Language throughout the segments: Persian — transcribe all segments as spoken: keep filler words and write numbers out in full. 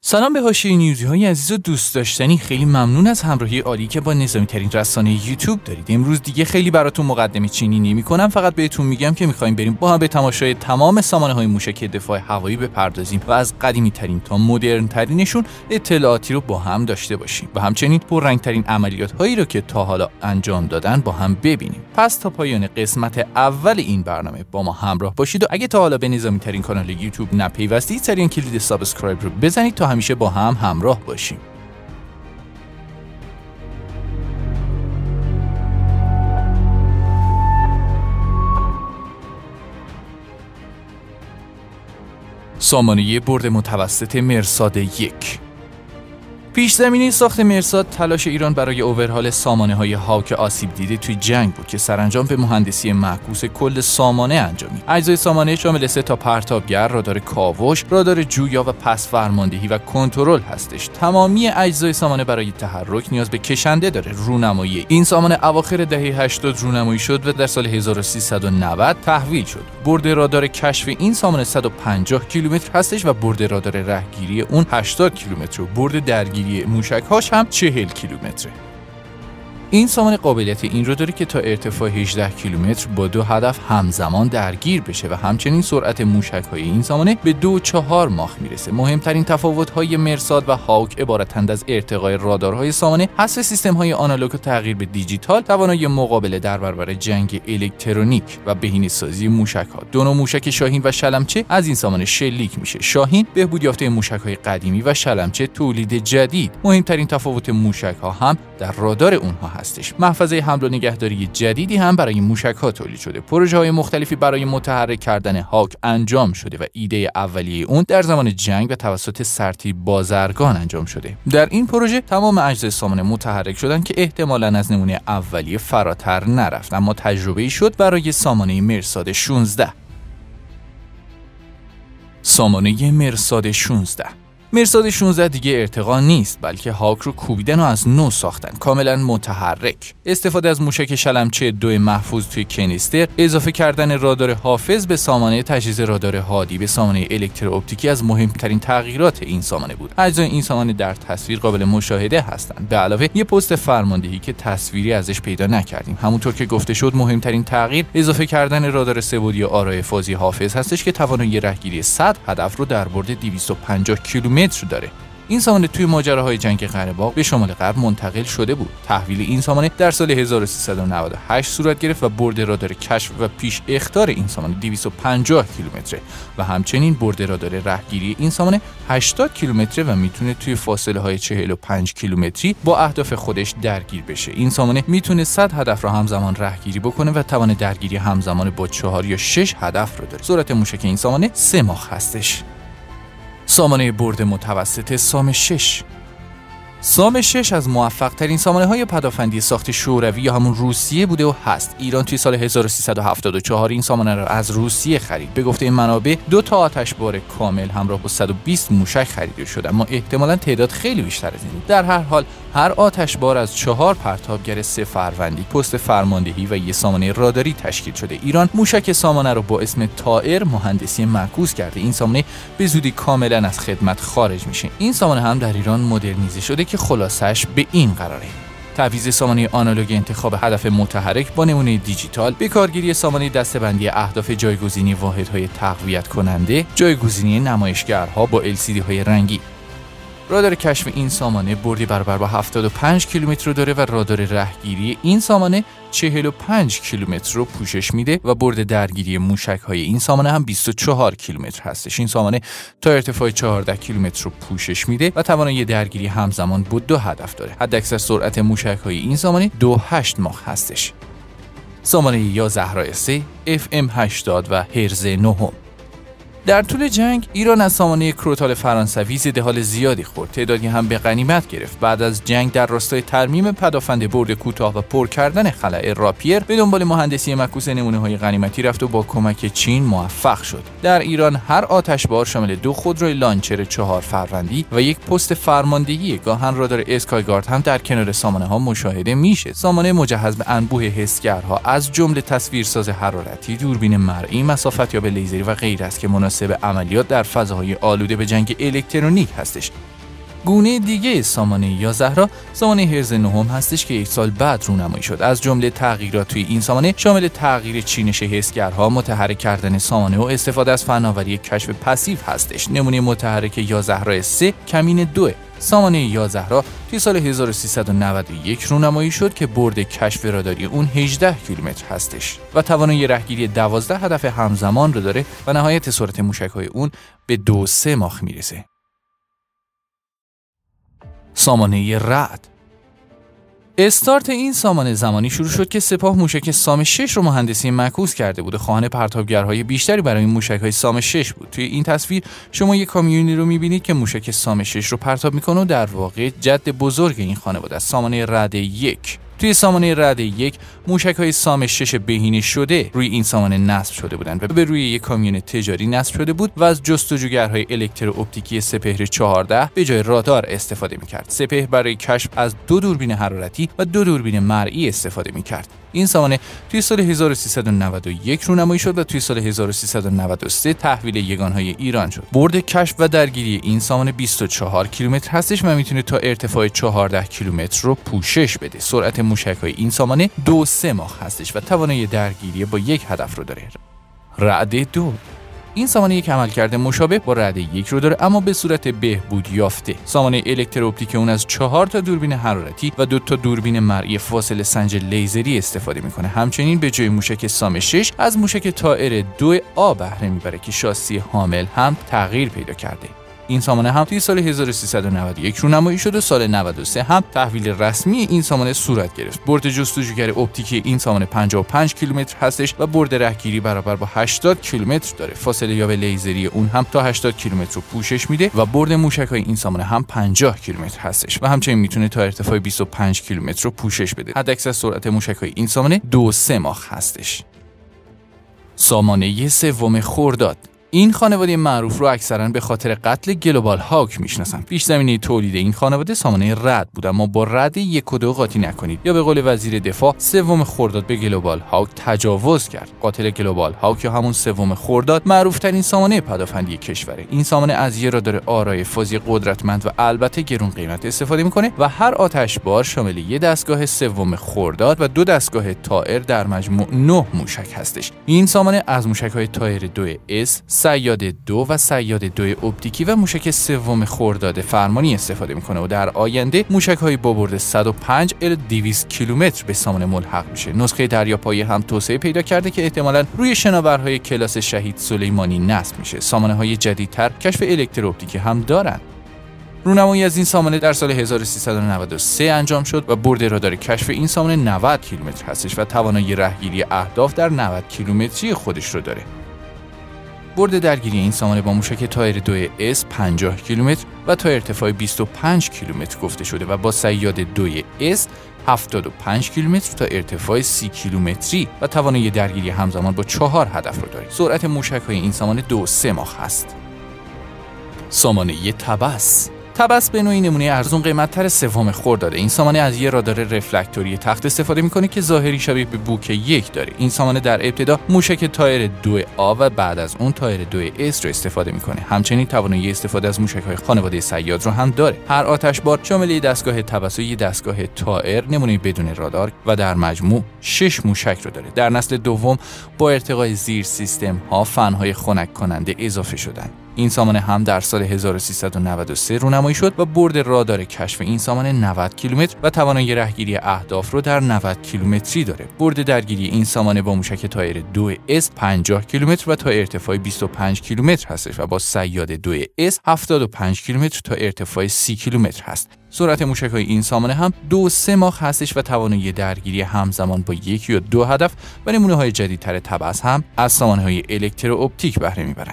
سلام به حاشیه نیوزی های عزیز و دوست داشتنی، خیلی ممنون از همراهی عالی که با نظامی ترین رسانه یوتیوب دارید. امروز دیگه خیلی براتون مقدمه چینی نمی کنم، فقط بهتون میگم که میخوایم بریم با هم به تماشای تمام سامانه های موشک دفاع هوایی بپردازیم و از قدیمی ترین تا مدرن ترینشون اطلاعاتی رو با هم داشته باشیم و همچنین پررنگ ترین عملیات هایی رو که تا حالا انجام دادن با هم ببینیم. پس تا پایان قسمت اول این برنامه با ما همراه باشید و اگه تا حالا به نظامی ترین کانال یوتیوب نپیوستید، سریعا کلید سابسکرایب رو بزنید تا همیشه با هم همراه باشیم. سامانه برد متوسط مرصاد یک. پیش زمینه ساخت مرصاد تلاش ایران برای اوورهال سامانه‌های هاوک آسیب دیده توی جنگ بود که سرانجام به مهندسی معکوس کل سامانه انجامید. اجزای سامانه شامل سه تا پرتابگر، رادار کاوش، رادار جویا و پس فرماندهی و کنترل هستش. تمامی اجزای سامانه برای تحرک نیاز به کشنده داره. رونمایی این سامانه اواخر دهه هشتاد رونمایی شد و در سال هزار و سیصد و نود تحویل شد. برد رادار کشف این سامانه صد و پنجاه کیلومتر هستش و برد رادار رهگیری اون هشتاد کیلومتر و برد درگیری موشک‌هاش هم چهل کیلومتره. این سامانه قابلیت این رو داره که تا ارتفاع هجده کیلومتر با دو هدف همزمان درگیر بشه و همچنین سرعت موشک‌های این سامانه به دو و چهار ماخ میرسه. مهمترین تفاوت‌های مرصاد و هاوک عبارتند از ارتقای رادارهای سامانه، حذف سیستم‌های آنالوگ و تغییر به دیجیتال، توانایی مقابله در برابر جنگ الکترونیک و بهینه‌سازی موشک‌ها. دو نوع موشک شاهین و شلمچه از این سامانه شلیک میشه. شاهین بهبود یافته موشک‌های قدیمی و شلمچه تولید جدید. مهمترین تفاوت موشک‌ها هم در رادار اونها هستش. محفظه حمل و نگهداری جدیدی هم برای موشک‌ها تولید شده. پروژه‌های مختلفی برای متحرک کردن هاوک انجام شده و ایده اولیه اون در زمان جنگ و توسط سرتیپ بازرگان انجام شده. در این پروژه تمام اجزای سامانه متحرک شدن که احتمالاً از نمونه اولیه فراتر نرفت، اما تجربه‌ای شد برای سامانه مرصاد شانزده. سامانه مرصاد شانزده. مرصاد شانزده دیگه ارتقا نیست، بلکه هاوک رو کوبیدن و از نو ساختن، کاملا متحرک. استفاده از موشک شلمچه دو محفوظ توی کنیستر، اضافه کردن رادار حافظ به سامانه، تجهیز رادار هادی به سامانه الکترواپتیکی از مهمترین تغییرات این سامانه بود. اجزای این سامانه در تصویر قابل مشاهده هستند، به علاوه یه پست فرماندهی که تصویری ازش پیدا نکردیم. همونطور که گفته شد، مهمترین تغییر اضافه کردن رادار سه‌بعدی آرای فازی حافظ هستش که توانایی رهگیری صد هدف رو در برد دویست و پنجاه کیلومتر متر داره. این سامانه توی ماجراهای جنگ قره باغ به شمال غرب منتقل شده بود. تحویل این سامانه در سال هزار و سیصد و نود و هشت صورت گرفت و برد رادار کشف و پیش اخطار این سامانه دویست و پنجاه کیلومتره و همچنین برد رادار رهگیری این سامانه هشتاد کیلومتره و میتونه توی فاصله های چهل و پنج کیلومتری با اهداف خودش درگیر بشه. این سامانه میتونه صد هدف را همزمان رهگیری بکنه و توان درگیری همزمان با چهار یا شش هدف رو داره. سرعت موشک این سامانه سه ماخ هستش. سامانه برد متوسط سام شش. سام شش از موفق ترین سامانه های پدافندی ساخت شوروی یا همون روسیه بوده و هست. ایران توی سال هزار و سیصد و هفتاد و چهار این سامانه را از روسیه خرید. به گفته این منابع دو تا آتشبار کامل همراه با صد و بیست موشک خریده شده، اما احتمالاً تعداد خیلی بیشتر از این. در هر حال هر آتشبار از چهار پرتابگر سه فروندی، پست فرماندهی و یک سامانه راداری تشکیل شده. ایران موشک سامانه رو با اسم طائر مهندسی معکوس کرده. این سامانه به زودی کاملا از خدمت خارج میشه. این سامانه هم در ایران مدرنیزه شده که خلاصش به این قراره: تعویض سامانه آنالوگ انتخاب هدف متحرک با نمونه دیجیتال، به کارگیری سامانه دسته‌بندی اهداف، جایگزینی واحدهای تقویت کننده، جایگزینی نمایشگرها با ال سی دی های رنگی. رادار کشف این سامانه بردی برابر با هفتاد و پنج کیلومتر رو داره و رادار رهگیری این سامانه چهل و پنج کیلومتر رو پوشش میده و برد درگیری موشک‌های این سامانه هم بیست و چهار کیلومتر هستش. این سامانه تا ارتفاع چهارده کیلومتر رو پوشش میده و توانایی درگیری همزمان با دو هدف داره. حداکثر سرعت موشک‌های این سامانه دو و هشت ماخ هستش. سامانه یا زهرا سه اف ام هشتاد و هرز نه. در طول جنگ ایران از سامانه کروتال فرانسوی ضد حال زیادی خورد، تعدادی هم به غنیمت گرفت. بعد از جنگ در راستای ترمیم پدافند برد کوتاه و پر کردن خلأ راپیر به دنبال مهندسی معکوس نمونه‌های غنیمتی رفت و با کمک چین موفق شد. در ایران هر آتشبار شامل دو خودروی لانچر چهار فروندی و یک پست فرماندهی گاهن رادار اسکایگارد هم در کنار سامانه‌ها مشاهده میشه. سامانه مجهز به انبوه حسگرها از جمله تصویرساز حرارتی، دوربین مرئی، مسافتیاب لیزری و غیره است که مناسب عملیات در فضاهای آلوده به جنگ الکترونیک هستش. گونه دیگه سامانه یازده را سامانه هرتز نهم هستش که یک سال بعد رونمایی شد. از جمله تغییرات توی این سامانه شامل تغییر چینش حسگرها، متحرک کردن سامانه و استفاده از فناوری کشف پسیو هستش. نمونه متحرک یازده راه سه کمین دو. سامانه یازده را توی سال هزار و سیصد و نود و یک رونمایی شد که برد کشف راداری اون هجده کیلومتر هستش و توانایی رهگیری دوازده هدف همزمان رو داره و نهایت سرعت موشک‌های اون به دو سه ماخ میرسه. سامانه رعد. استارت این سامانه زمانی شروع شد که سپاه موشک سام شش رو مهندسی معکوس کرده بود. خواهان پرتابگرهای بیشتری برای موشک‌های سام شش بود. توی این تصویر شما یک کامیونی رو می‌بینید که موشک سام شش رو پرتاب می‌کنه و در واقع جد بزرگ این خانواده است. سامانه رعد یک. توی سامانه رعد یک موشک‌های سام شش بهینه شده روی این سامانه نصب شده بودند و به روی یک کامیون تجاری نصب شده بود و از جستجوگرهای الکترو اپتیکی سپهر چهارده به جای رادار استفاده می‌کرد. سپهر برای کشف از دو دوربین حرارتی و دو دوربین مرئی استفاده می‌کرد. این سامانه توی سال هزار و سیصد و نود و یک رونمایی شد و توی سال هزار و سیصد و نود و سه تحویل یگانهای ایران شد. برد کشف و درگیری این سامانه بیست و چهار کیلومتر هستش و میتونه تا ارتفاع چهارده کیلومتر رو پوشش بده. سرعت موشک‌های این سامانه دو سه ماخ هستش و توانایی درگیری با یک هدف رو داره. رعد دو. این سامانه یک عملکرد مشابه با رعد یک رو داره اما به صورت بهبود یافته. سامانه الکترو اپتیک اون از چهار تا دوربین حرارتی و دو تا دوربین مرئی فاصله سنج لیزری استفاده میکنه. همچنین به جای موشک سام شش از موشک طائر دو آ بهره میبره که شاسی حامل هم تغییر پیدا کرده. این سامانه هم توی سال هزار و سیصد و نود و یک رونمایی شد و سال نود و سه هم تحویل رسمی این سامانه صورت گرفت. برد جستجوگر اپتیکی این سامانه پنجاه و پنج کیلومتر هستش و برد رهگیری برابر با هشتاد کیلومتر داره. فاصله یاب لیزری اون هم تا هشتاد کیلومتر رو پوشش میده و برد موشک‌های این سامانه هم پنجاه کیلومتر هستش و همچنین میتونه تا ارتفاع بیست و پنج کیلومتر رو پوشش بده. حداکثر سرعت موشک‌های این سامانه دو سه ماخ هستش. سامانه سوم خرداد. این خانواده معروف رو اکثرا به خاطر قتل گلوبال هاوک میشناسن. پیش زمینه تولید این خانواده سامانه رعد بود، اما با رعد یک و دو قاطی نکنید یا به قول وزیر دفاع سوم خرداد به گلوبال هاوک تجاوز کرد. قاتل گلوبال هاوک یا همون سوم خرداد معروف ترین سامانه پدافندی کشوره. این سامانه از یه رادار آرای فازی قدرتمند و البته گرون قیمت استفاده میکنه و هر آتشبار شامل یه دستگاه سوم خرداد و دو دستگاه طائر در مجموع نه موشک هستش. این سامانه از موشک‌های طائر دو اس، صیاد دو و صیاد دو اپتیکی و موشک سوم خرداد فرمانی استفاده میکنه و در آینده موشک‌های با برد صد و پنج الی دویست کیلومتر به سامانه ملحق میشه. نسخه دریاپایی هم توسعه پیدا کرده که احتمالاً روی شناورهای کلاس شهید سلیمانی نصب میشه. سامانه‌های جدیدتر کشف الکترو اپتیکی هم دارن. رونمایی از این سامانه در سال هزار و سیصد و نود و سه انجام شد و برد رادار کشف این سامانه نود کیلومتر هستش و توانایی رهگیری اهداف در نود کیلومتری خودش رو داره. برد درگیری این سامانه با موشک طائر دو اس پنجاه کیلومتر و تا ارتفاع بیست و پنج کیلومتر گفته شده و با صیاد دو اس هفتاد و پنج کیلومتر تا ارتفاع سی کیلومتری و توانایی درگیری همزمان با چهار هدف رو داره. سرعت موشک‌های این سامانه دو سه ماخ است. سامانه تبس. تبس به نوعی نمونه ارزون قیمت‌تر سوم خرداد. این سامانه از یه رادار رفلکتوری تخت استفاده میکنه که ظاهری شبیه به بوک یک داره. این سامانه در ابتدا موشک طائر دو آ و بعد از اون طائر دو اس رو استفاده میکنه. همچنین توانایی استفاده از موشک‌های خانواده صیاد رو هم داره. هر آتشبار شامل یک دستگاه تبس و یک دستگاه طائر نمونه بدون رادار و در مجموع شش موشک رو داره. در نسل دوم با ارتقای زیر سیستم ها فن‌های خنک کننده اضافه شدن. این سامانه هم در سال هزار و سیصد و نود و سه رونمایی شد و برد رادار کشف این سامانه نود کیلومتر و توانایی رهگیری اهداف رو در نود کیلومتری داره. برد درگیری این سامانه با موشک طائر دو اس پنجاه کیلومتر و تا ارتفاع بیست و پنج کیلومتر هستش و با صیاد دو اس هفتاد و پنج کیلومتر تا ارتفاع سی کیلومتر هست. سرعت موشک‌های این سامانه هم دو سه ماخ هستش و توانایی درگیری همزمان با یک یا دو هدف و نمونه‌های جدیدتر تبس هم از سامانه‌های الکترو اپتیک بهره میبرند.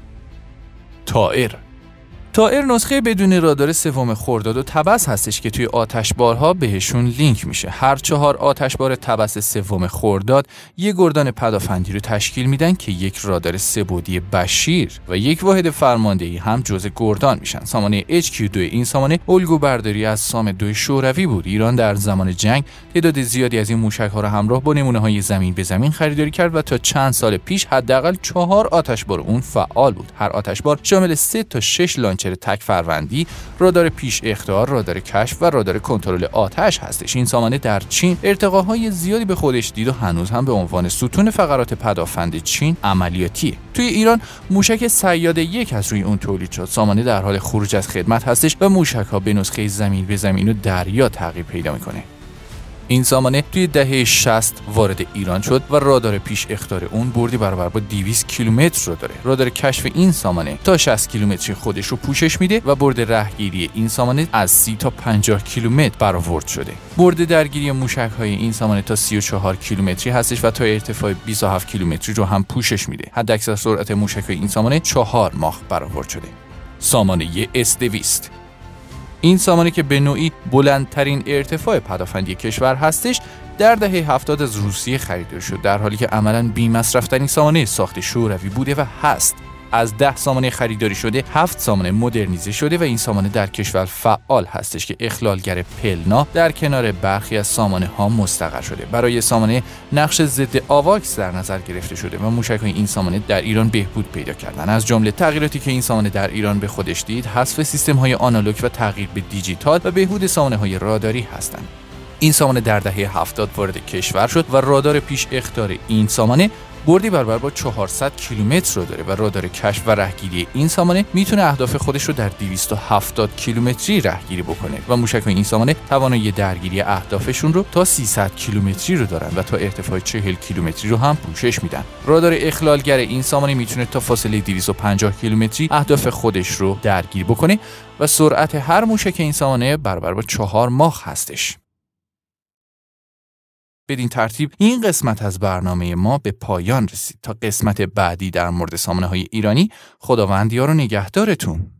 طائر طائر نسخه بدون رادار سوم خرداد و تبس هستش که توی آتشبارها بهشون لینک میشه. هر چهار آتشبار تبس سوم خرداد یک گردان پدافندی رو تشکیل میدن که یک رادار سه‌بعدی بشیر و یک واحد فرماندهی هم جزء گردان میشن. سامانه اچ کیو دو این سامانه الگو برداری از سام دو شوروی بود. ایران در زمان جنگ تعداد زیادی از این موشک‌ها را همراه با نمونه‌های زمین به زمین خریداری کرد و تا چند سال پیش حداقل چهار آتشبار اون فعال بود. هر آتشبار شامل سه تا شش لانچر ترکر تک فروندی، رادار پیش اخطار، رادار کشف و رادار کنترل آتش هستش. این سامانه در چین ارتقاهای زیادی به خودش دید و هنوز هم به عنوان ستون فقرات پدافند چین عملیاتیه. توی ایران موشک صیاد یک از روی اون تولید شد. سامانه در حال خروج از خدمت هستش و موشک‌ها به نسخه زمین به زمین و دریا تغییر پیدا میکنه. این سامانه توی دهه شصت وارد ایران شد و رادار پیش اخطار اون بردی برابر با دویست کیلومتر رو داره. رادار کشف این سامانه تا شصت کیلومتری خودش رو پوشش میده و برد رهگیری این سامانه از سی تا پنجاه کیلومتر برآورد شده. برد درگیری موشک‌های این سامانه تا سی و چهار کیلومتری هستش و تا ارتفاع بیست و هفت کیلومتری رو هم پوشش میده. حداکثر سرعت موشک‌های این سامانه چهار ماخ برآورد شده. سامانه اس دویست. این سامانه که به نوعی بلندترین ارتفاع پدافندی کشور هستش در دهه هفتاد از روسیه خریداری شد، در حالی که عملاً بی‌مصرف‌ترین سامانه ساخت شوروی بوده و هست. از ده سامانه خریداری شده، هفت سامانه مدرنیزه شده و این سامانه در کشور فعال هستش که اخلالگر پلنا در کنار برخی از سامانه ها مستقر شده. برای سامانه نقش ضد آواکس در نظر گرفته شده و موشک‌های این سامانه در ایران بهبود پیدا کردن. از جمله تغییراتی که این سامانه در ایران به خودش دید، حذف سیستم‌های آنالوگ و تغییر به دیجیتال و بهبود سامانه‌های راداری هستند. این سامانه در دهه هفتاد وارد کشور شد و رادار پیش اخطار این سامانه بردی برابر با چهارصد کیلومتر رو داره و رادار کشف و رهگیری این سامانه میتونه اهداف خودش رو در دویست و هفتاد کیلومتری رهگیری بکنه و موشک‌های این سامانه توانایی درگیری اهدافشون رو تا سیصد کیلومتری رو دارن و تا ارتفاع چهل کیلومتری رو هم پوشش میدن. رادار اخلالگر این سامانه میتونه تا فاصله دویست و پنجاه کیلومتری اهداف خودش رو درگیر بکنه و سرعت هر موشک این سامانه برابر با چهار ماخ هستش. بدین ترتیب این قسمت از برنامه ما به پایان رسید. تا قسمت بعدی در مورد سامانه‌های ایرانی، خداوند یار و نگهدارتون.